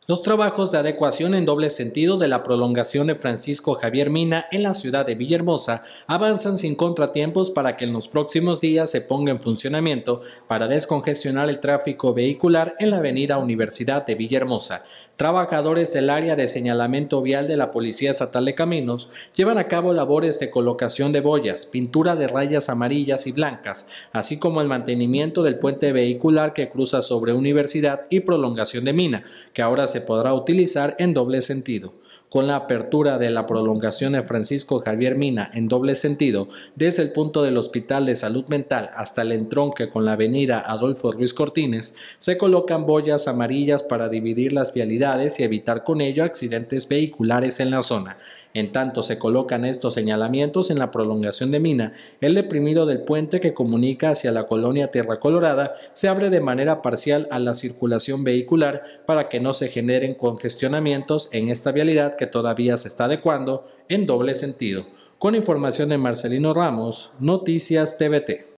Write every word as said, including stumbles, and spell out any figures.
Los trabajos de adecuación en doble sentido de la prolongación de Francisco Javier Mina en la ciudad de Villahermosa avanzan sin contratiempos para que en los próximos días se ponga en funcionamiento para descongestionar el tráfico vehicular en la avenida Universidad de Villahermosa. Trabajadores del área de señalamiento vial de la Policía Estatal de Caminos llevan a cabo labores de colocación de boyas, pintura de rayas amarillas y blancas, así como el mantenimiento del puente vehicular que cruza sobre Universidad y prolongación de Mina, que ahora se podrá utilizar en doble sentido. Con la apertura de la prolongación de Francisco Javier Mina en doble sentido, desde el punto del Hospital de Salud Mental hasta el entronque con la avenida Adolfo Ruiz Cortines, se colocan boyas amarillas para dividir las vialidades y evitar con ello accidentes vehiculares en la zona. En tanto se colocan estos señalamientos en la prolongación de Mina, el deprimido del puente que comunica hacia la colonia Tierra Colorada se abre de manera parcial a la circulación vehicular para que no se generen congestionamientos en esta vialidad que todavía se está adecuando en doble sentido. Con información de Marcelino Ramos, Noticias T V T.